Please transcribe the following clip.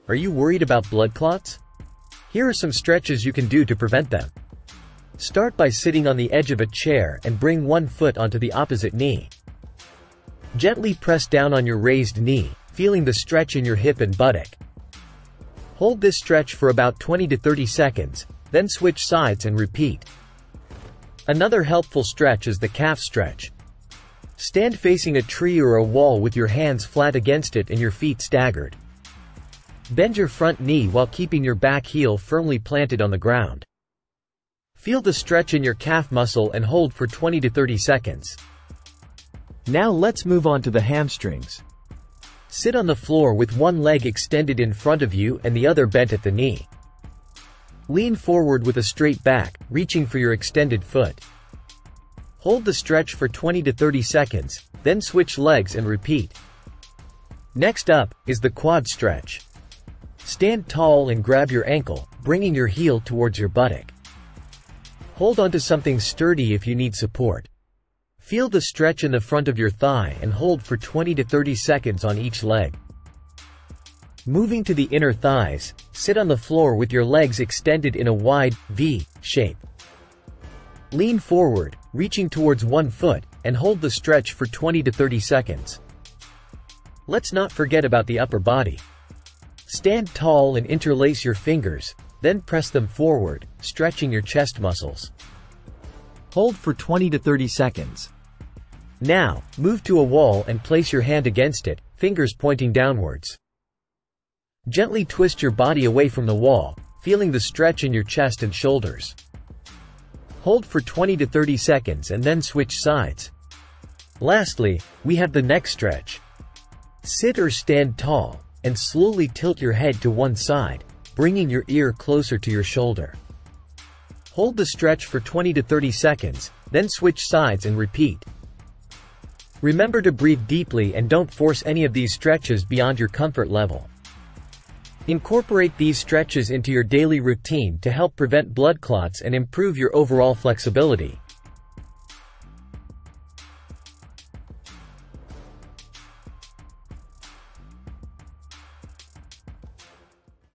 Are you worried about blood clots? Here are some stretches you can do to prevent them. Start by sitting on the edge of a chair and bring one foot onto the opposite knee. Gently press down on your raised knee, feeling the stretch in your hip and buttock. Hold this stretch for about 20 to 30 seconds, then switch sides and repeat. Another helpful stretch is the calf stretch. Stand facing a tree or a wall with your hands flat against it and your feet staggered. Bend your front knee while keeping your back heel firmly planted on the ground. Feel the stretch in your calf muscle and hold for 20 to 30 seconds. Now let's move on to the hamstrings. Sit on the floor with one leg extended in front of you and the other bent at the knee. Lean forward with a straight back, reaching for your extended foot. Hold the stretch for 20 to 30 seconds, then switch legs and repeat. Next up is the quad stretch. Stand tall and grab your ankle, bringing your heel towards your buttock. Hold onto something sturdy if you need support. Feel the stretch in the front of your thigh and hold for 20 to 30 seconds on each leg. Moving to the inner thighs, sit on the floor with your legs extended in a wide V shape. Lean forward, reaching towards one foot, and hold the stretch for 20 to 30 seconds. Let's not forget about the upper body. Stand tall and interlace your fingers, then press them forward, stretching your chest muscles. Hold for 20 to 30 seconds. Now, move to a wall and place your hand against it, fingers pointing downwards. Gently twist your body away from the wall, feeling the stretch in your chest and shoulders. Hold for 20 to 30 seconds and then switch sides. Lastly, we have the neck stretch. Sit or stand tall, and slowly tilt your head to one side, bringing your ear closer to your shoulder. Hold the stretch for 20 to 30 seconds, then switch sides and repeat. Remember to breathe deeply and don't force any of these stretches beyond your comfort level. Incorporate these stretches into your daily routine to help prevent blood clots and improve your overall flexibility.